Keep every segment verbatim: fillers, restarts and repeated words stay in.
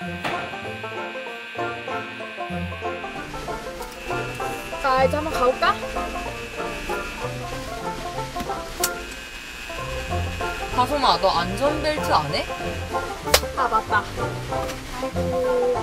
자, 이제 한번 가볼까? 가솜아, 너 안전벨트 안 해? 아, 맞다. 아이고.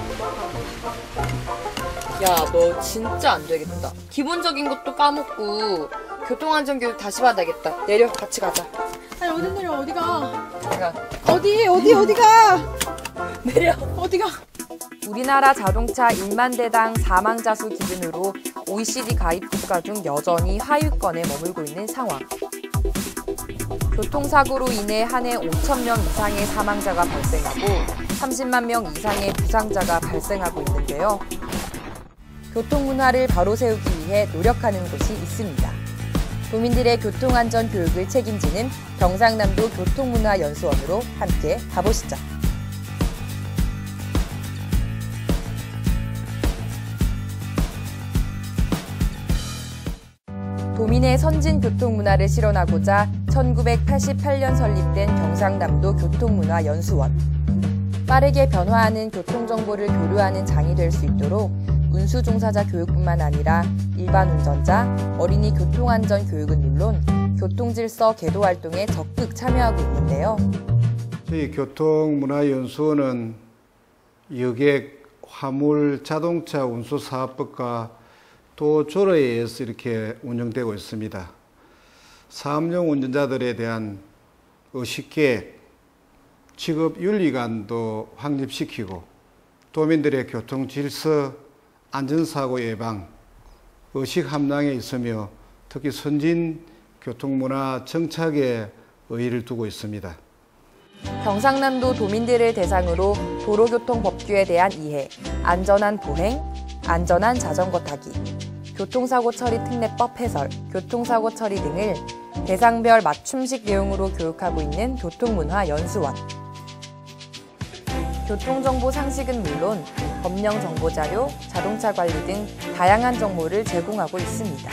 야, 너 진짜 안 되겠다. 기본적인 것도 까먹고 교통안전교육 다시 받아야겠다. 내려, 같이 가자. 아니, 어디 내려, 어디가? 내가 어디, 어디, 어디가? 내려. 어디가? 우리나라 자동차 일만 대당 사망자 수 기준으로 오이시디 가입 국가 중 여전히 하위권에 머물고 있는 상황. 교통사고로 인해 한 해 오천 명 이상의 사망자가 발생하고 삼십만 명 이상의 부상자가 발생하고 있는데요. 교통문화를 바로 세우기 위해 노력하는 곳이 있습니다. 도민들의 교통안전 교육을 책임지는 경상남도 교통문화연수원으로 함께 가보시죠. 도민의 선진 교통문화를 실현하고자 천구백팔십팔 년 설립된 경상남도 교통문화연수원. 빠르게 변화하는 교통정보를 교류하는 장이 될 수 있도록 운수 종사자 교육뿐만 아니라 일반 운전자, 어린이 교통안전 교육은 물론 교통질서 개도 활동에 적극 참여하고 있는데요. 저희 교통문화연수원은 여객, 화물, 자동차 운수사업법과 도조례에 의해서 이렇게 운영되고 있습니다. 사업용 운전자들에 대한 의식계획, 직업윤리관도 확립시키고 도민들의 교통질서, 안전사고 예방, 의식 함량에 있으며 특히 선진 교통문화 정착에 의의를 두고 있습니다. 경상남도 도민들을 대상으로 도로교통법규에 대한 이해, 안전한 보행, 안전한 자전거 타기, 교통사고 처리 특례법 해설, 교통사고 처리 등을 대상별 맞춤식 내용으로 교육하고 있는 교통문화연수원. 교통정보 상식은 물론 법령 정보자료, 자동차 관리 등 다양한 정보를 제공하고 있습니다.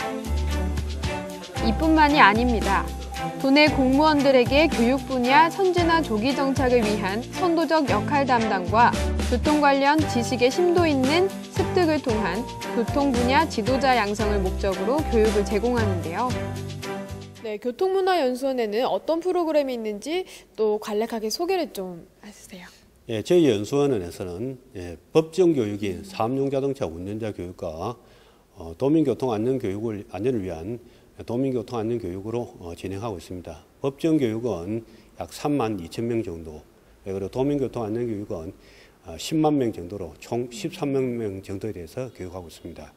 이뿐만이 아닙니다. 도내 공무원들에게 교육 분야 선진화 조기 정착을 위한 선도적 역할 담당과 교통 관련 지식의 심도 있는 습득을 통한 교통 분야 지도자 양성을 목적으로 교육을 제공하는데요. 네, 교통문화연수원에는 어떤 프로그램이 있는지 또 간략하게 소개를 좀 해주세요. 예, 저희 연수원에서는 예, 법정 교육인 사업용 자동차 운전자 교육과 어, 도민교통 안전 교육을 안전을 위한 도민교통 안전 교육으로 어, 진행하고 있습니다. 법정 교육은 약 삼만 이천 명 정도, 예, 그리고 도민교통 안전 교육은 어, 십만 명 정도로 총 십삼만 명 정도에 대해서 교육하고 있습니다.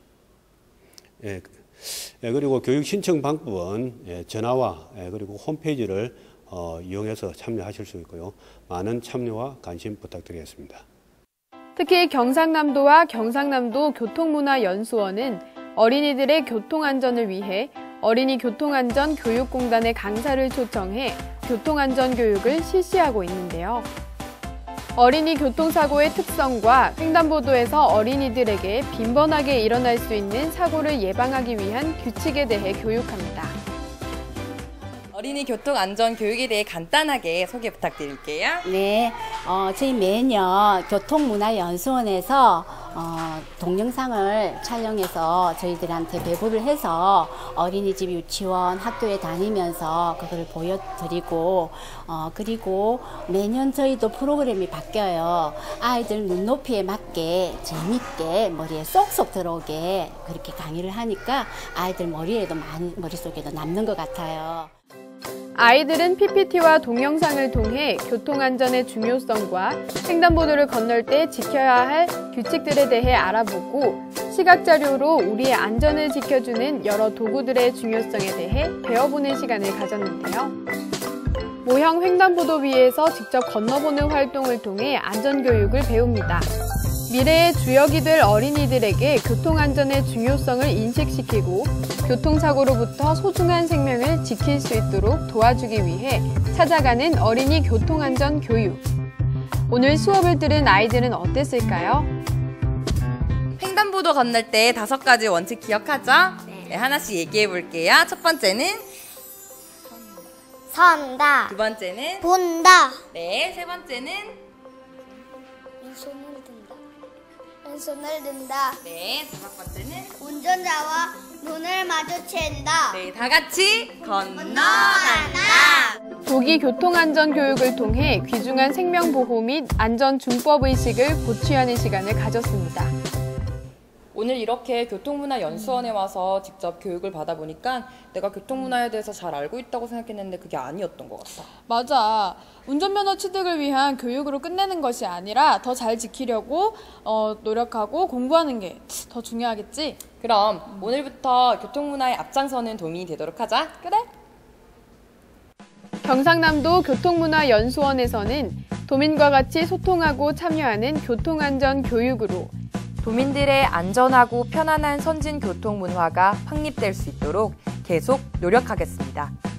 예, 예, 그리고 교육 신청 방법은 예, 전화와 예, 그리고 홈페이지를 어, 이용해서 참여하실 수 있고요. 많은 참여와 관심 부탁드리겠습니다. 특히 경상남도와 경상남도 교통문화연수원은 어린이들의 교통안전을 위해 어린이 교통안전 교육공단의 강사를 초청해 교통안전 교육을 실시하고 있는데요. 어린이 교통사고의 특성과 횡단보도에서 어린이들에게 빈번하게 일어날 수 있는 사고를 예방하기 위한 규칙에 대해 교육합니다. 어린이 교통안전 교육에 대해 간단하게 소개 부탁드릴게요. 네, 어, 저희 매년 교통문화연수원에서 어, 동영상을 촬영해서 저희들한테 배부를 해서 어린이집, 유치원, 학교에 다니면서 그걸 보여드리고 어, 그리고 매년 저희도 프로그램이 바뀌어요. 아이들 눈높이에 맞게 재밌게 머리에 쏙쏙 들어오게 그렇게 강의를 하니까 아이들 머리에도 많이, 머릿속에도 남는 것 같아요. 아이들은 피피티와 동영상을 통해 교통안전의 중요성과 횡단보도를 건널 때 지켜야 할 규칙들에 대해 알아보고 시각자료로 우리의 안전을 지켜주는 여러 도구들의 중요성에 대해 배워보는 시간을 가졌는데요. 모형 횡단보도 위에서 직접 건너보는 활동을 통해 안전교육을 배웁니다. 미래의 주역이 될 어린이들에게 교통안전의 중요성을 인식시키고 교통사고로부터 소중한 생명을 지킬 수 있도록 도와주기 위해 찾아가는 어린이 교통안전 교육. 오늘 수업을 들은 아이들은 어땠을까요? 횡단보도 건널 때 다섯 가지 원칙 기억하죠? 네. 네, 하나씩 얘기해 볼게요. 첫 번째는 선다, 두 번째는 본다, 네, 세 번째는 손을 든다. 왼손을 든다. 네, 다섯 번째는 운전자와 눈을 마주친다. 네, 다 같이 건너간다. 조기 교통안전 교육을 통해 귀중한 생명보호 및 안전 준법의식을 고취하는 시간을 가졌습니다. 오늘 이렇게 교통문화연수원에 와서 직접 교육을 받아보니까 내가 교통문화에 대해서 잘 알고 있다고 생각했는데 그게 아니었던 것 같아. 맞아. 운전면허 취득을 위한 교육으로 끝내는 것이 아니라 더 잘 지키려고 어, 노력하고 공부하는 게 더 중요하겠지? 그럼 음. 오늘부터 교통문화에 앞장서는 도민이 되도록 하자. 그래? 경상남도 교통문화연수원에서는 도민과 같이 소통하고 참여하는 교통안전 교육으로 도민들의 안전하고 편안한 선진 교통 문화가 확립될 수 있도록 계속 노력하겠습니다.